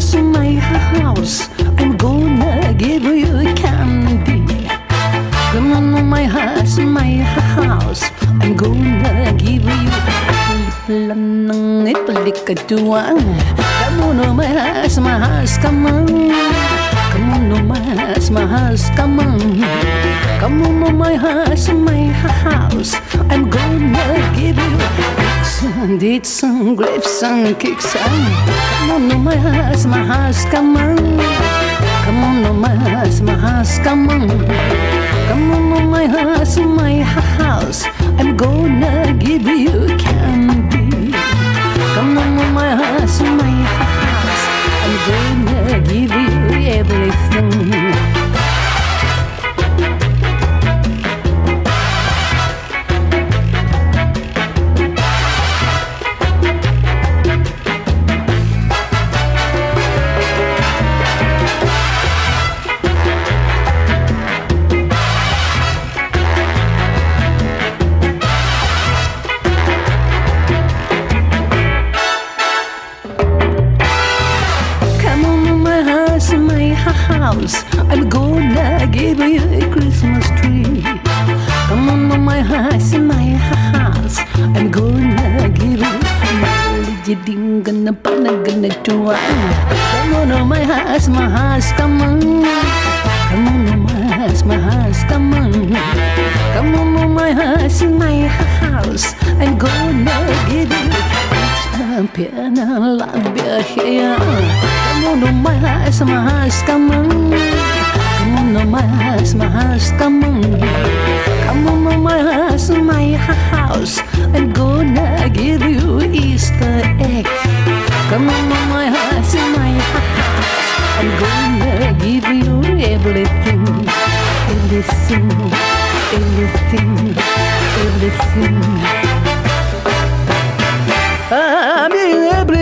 house, my house. I'm gonna give you candy. Come on to my house, my house. I'm gonna give you lanang ipalikatuan. Come on to my house, come on. Come on to my house, come on. Come on to my house, I'm gonna give you licks and deets and grapes and kicks. Come on to my house, come on. Come on to my house, come on. Come on to my house, I'm gonna give you candy. Come on to my house, I'm gonna give you everything. I'm gonna give you a Christmas tree. Come on to my house, I'm gonna give you a gonna do. Come on to my house, come on. Come on to my house, come on. Come on to my house, I'm gonna give you piano la here. Come on to my house, come on. Come on to my house, come on. Come on to my house, I'm gonna give you Easter egg. Come on to my house, I'm gonna give you everything, everything, everything, everything. I mean everything.